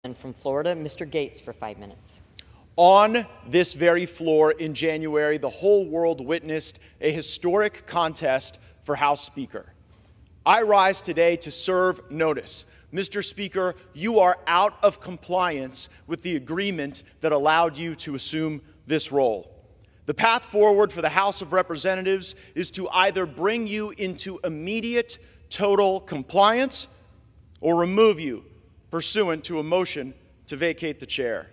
And from Florida, Mr. Gaetz for 5 minutes. On this very floor in January, the whole world witnessed a historic contest for House Speaker. I rise today to serve notice. Mr. Speaker, you are out of compliance with the agreement that allowed you to assume this role. The path forward for the House of Representatives is to either bring you into immediate total compliance or remove you pursuant to a motion to vacate the chair.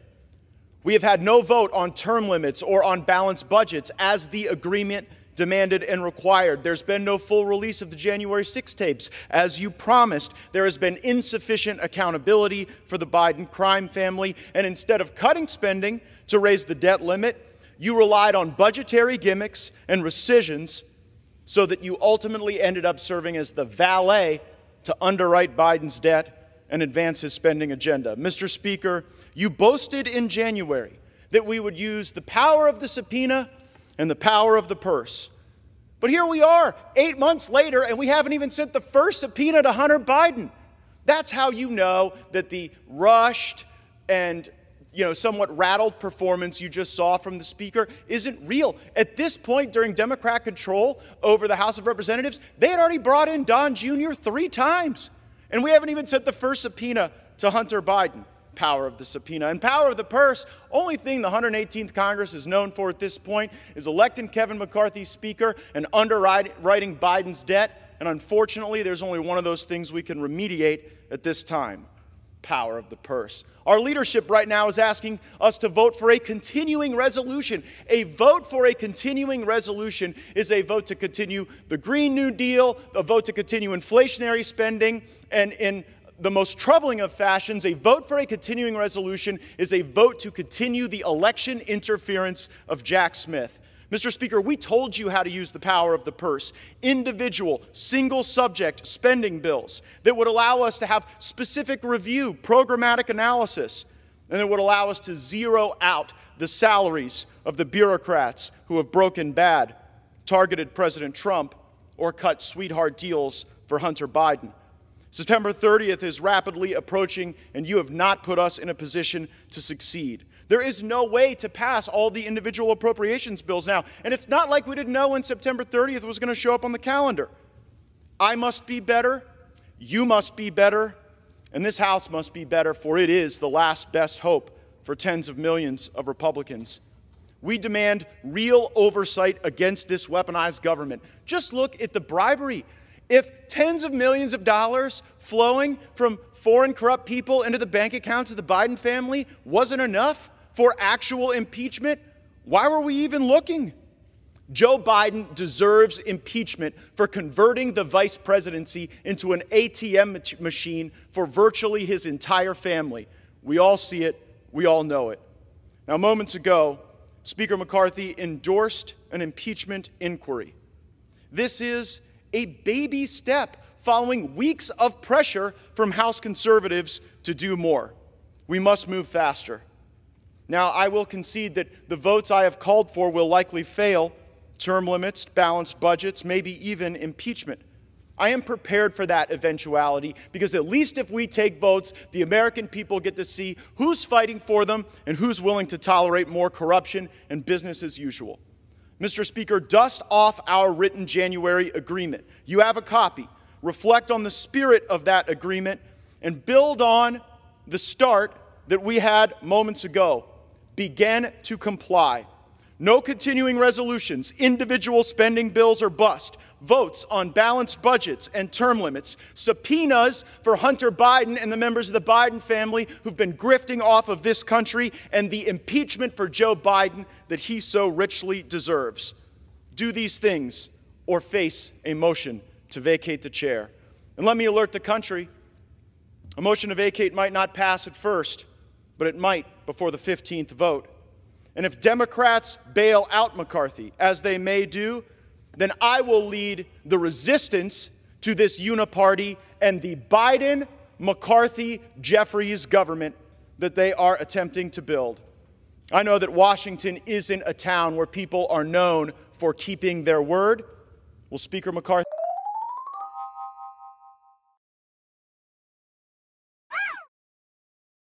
We have had no vote on term limits or on balanced budgets as the agreement demanded and required. There's been no full release of the January 6 tapes as you promised. There has been insufficient accountability for the Biden crime family, and instead of cutting spending to raise the debt limit, you relied on budgetary gimmicks and rescissions so that you ultimately ended up serving as the valet to underwrite Biden's debt and advance his spending agenda. Mr. Speaker, you boasted in January that we would use the power of the subpoena and the power of the purse. But here we are, 8 months later, and we haven't even sent the first subpoena to Hunter Biden. That's how you know that the rushed and somewhat rattled performance you just saw from the Speaker isn't real. At this point, during Democrat control over the House of Representatives, they had already brought in Don Jr. 3 times. And we haven't even sent the first subpoena to Hunter Biden. Power of the subpoena and power of the purse. Only thing the 118th Congress is known for at this point is electing Kevin McCarthy Speaker and underwriting Biden's debt. And unfortunately, there's only one of those things we can remediate at this time. Power of the purse. Our leadership right now is asking us to vote for a continuing resolution. A vote for a continuing resolution is a vote to continue the Green New Deal, a vote to continue inflationary spending, and in the most troubling of fashions, a vote for a continuing resolution is a vote to continue the election interference of Jack Smith. Mr. Speaker, we told you how to use the power of the purse. Individual, single-subject spending bills that would allow us to have specific review, programmatic analysis, and that would allow us to zero out the salaries of the bureaucrats who have broken bad, targeted President Trump, or cut sweetheart deals for Hunter Biden. September 30th is rapidly approaching, and you have not put us in a position to succeed. There is no way to pass all the individual appropriations bills now. And it's not like we didn't know when September 30th was going to show up on the calendar. I must be better, you must be better, and this House must be better, for it is the last best hope for tens of millions of Republicans. We demand real oversight against this weaponized government. Just look at the bribery. If tens of millions of dollars flowing from foreign corrupt people into the bank accounts of the Biden family wasn't enough for actual impeachment, why were we even looking? Joe Biden deserves impeachment for converting the vice presidency into an ATM machine for virtually his entire family. We all see it. We all know it. Now, moments ago, Speaker McCarthy endorsed an impeachment inquiry. This is a baby step following weeks of pressure from House conservatives to do more. We must move faster. Now, I will concede that the votes I have called for will likely fail: term limits, balanced budgets, maybe even impeachment. I am prepared for that eventuality because at least if we take votes, the American people get to see who's fighting for them and who's willing to tolerate more corruption and business as usual. Mr. Speaker, dust off our written January agreement. You have a copy. Reflect on the spirit of that agreement and build on the start that we had moments ago. Begin to comply. No continuing resolutions, individual spending bills or bust, votes on balanced budgets and term limits, subpoenas for Hunter Biden and the members of the Biden family who've been grifting off of this country, and the impeachment for Joe Biden that he so richly deserves. Do these things or face a motion to vacate the chair. And let me alert the country, a motion to vacate might not pass at first, but it might before the 15th vote. And if Democrats bail out McCarthy, as they may do, then I will lead the resistance to this uniparty and the Biden, McCarthy, Jeffries government that they are attempting to build. I know that Washington isn't a town where people are known for keeping their word. Well, Speaker McCarthy